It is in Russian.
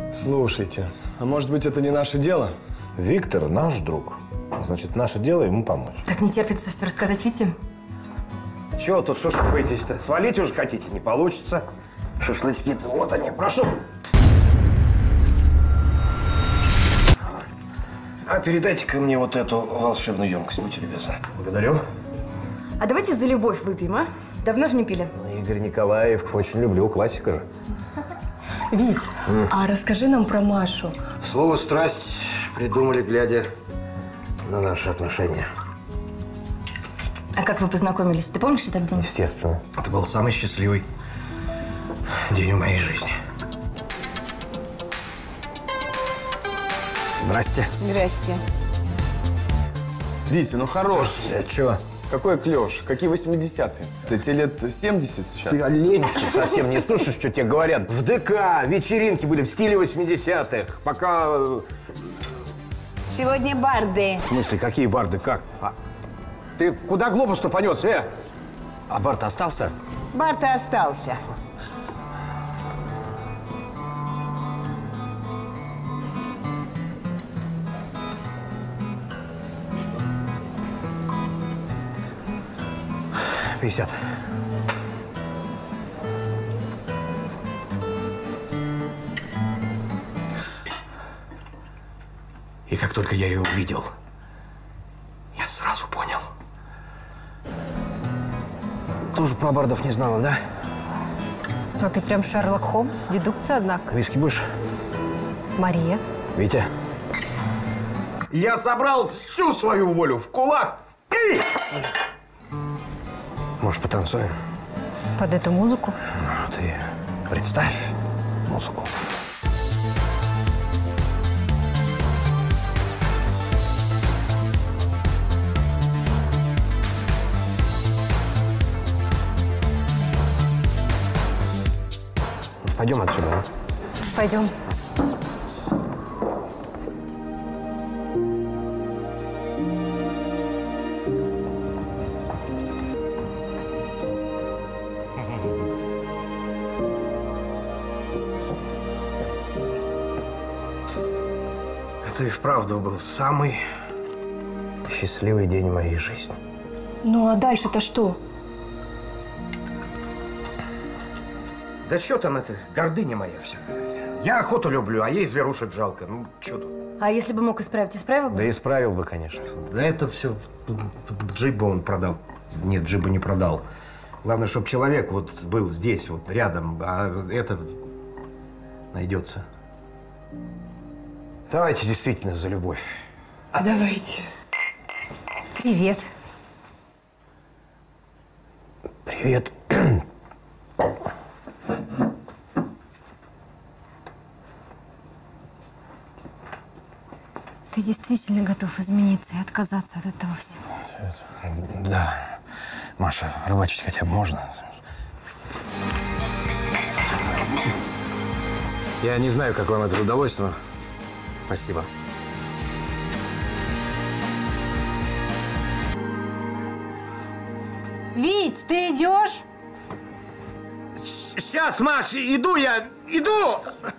Слушайте, а может быть, это не наше дело? Виктор наш друг. Значит, наше дело ему помочь. Так не терпится все рассказать Вите. Чего тут шушукаетесь-то? Свалить уже хотите? Не получится. Шашлычки-то вот они, прошу. А передайте-ка мне вот эту волшебную емкость, будьте любезны. Благодарю. А давайте за любовь выпьем, а? Давно же не пили. Игорь Николаев, очень люблю, классика же. Вить, а расскажи нам про Машу. Слово «страсть» придумали, глядя на наши отношения. А как вы познакомились? Ты помнишь этот день? Естественно. Это был самый счастливый день в моей жизни. Здрасте. Здрасте. Витя, ну хорош. Чего? Какой клёш? Какие 80-е? Ты тебе лет 70 сейчас? Ты олень, что ли, совсем не слушаешь, что тебе говорят? В ДК вечеринки были в стиле 80-х, пока… Сегодня барды. В смысле, какие барды, как? Ты куда глобус-то понес, А бар-то остался? Бар-то остался. $50. И как только я ее увидел, я сразу понял. Тоже про бардов не знала, да? А ты прям Шерлок Холмс. Дедукция, однако. Виски будешь? Мария. Витя. Я собрал всю свою волю в кулак и… Может, потанцуем? Под эту музыку? Ну, ты представь музыку. Пойдем отсюда, а? Пойдем. Это и вправду был самый счастливый день в моей жизни. Ну, а дальше-то что? Да что там это, гордыня моя все. Я охоту люблю, а ей зверушек жалко. Ну, что тут? А если бы мог исправить, исправил бы? Да исправил бы, конечно. Да это все джиба он продал. Нет, джиба не продал. Главное, чтобы человек вот был здесь, вот рядом, а это найдется. Давайте действительно за любовь. Давайте. Привет. Привет. Ты действительно готов измениться и отказаться от этого всего? Да. Маша, рыбачить хотя бы можно? Я не знаю, как вам это удалось, но спасибо. Вить, ты идешь? Сейчас, Маш, иду я, иду!